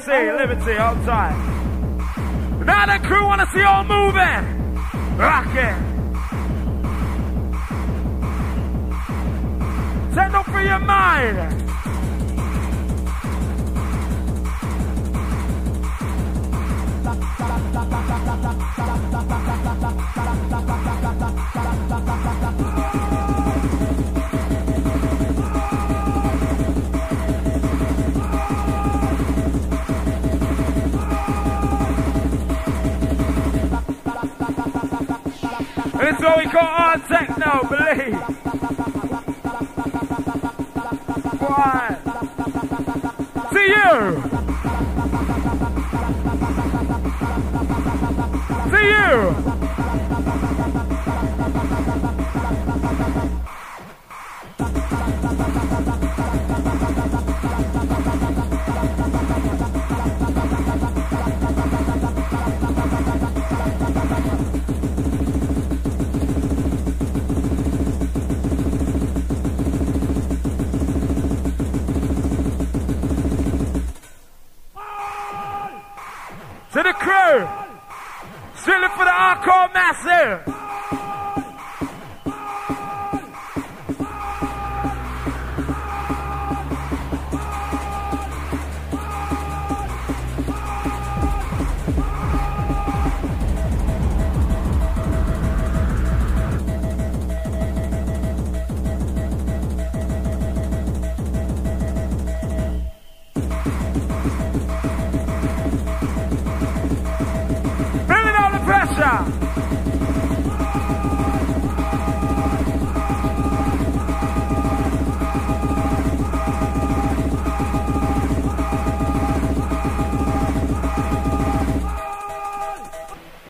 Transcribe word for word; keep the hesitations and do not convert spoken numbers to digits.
Liberty, liberty, outside. Now the crew wanna see you all moving. Rockin'. Send up for your mind. It's what we call hard techno, believe. Quiet. See you. See you. To the crew, strictly for the hardcore massive.